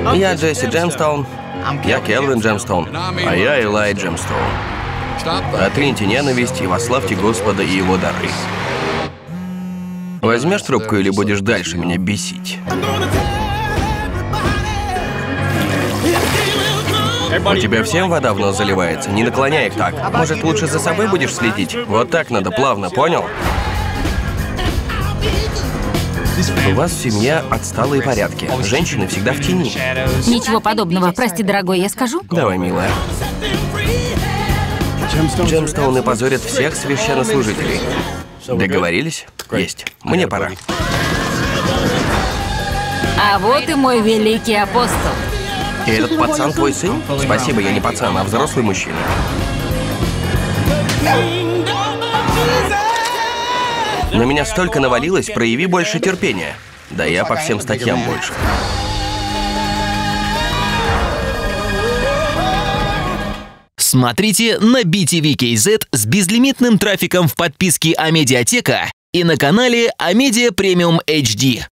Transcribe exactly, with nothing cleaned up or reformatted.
Я Джесси Джемстоун. Я Келвин Джемстоун. А я Элай Джемстоун. Отриньте ненависть и восславьте Господа и Его дары. Возьмешь трубку или будешь дальше меня бесить? У тебя всем вода в нос заливается? Не наклоняй их так. Может, лучше за собой будешь следить? Вот так надо, плавно, понял? У вас в семье отсталые порядки. Женщины всегда в тени. Ничего подобного. Прости, дорогой, я скажу. Давай, милая. Джемстоуны позорят всех священнослужителей. Договорились? Есть. Мне пора. А вот и мой великий апостол. И этот пацан твой сын? Спасибо, я не пацан, а взрослый мужчина. На меня столько навалилось, прояви больше терпения. Да я по всем статьям больше. Смотрите на би ти ви кей зет с безлимитным трафиком в подписке Амедиатека и на канале Амедиа Премиум эйч ди.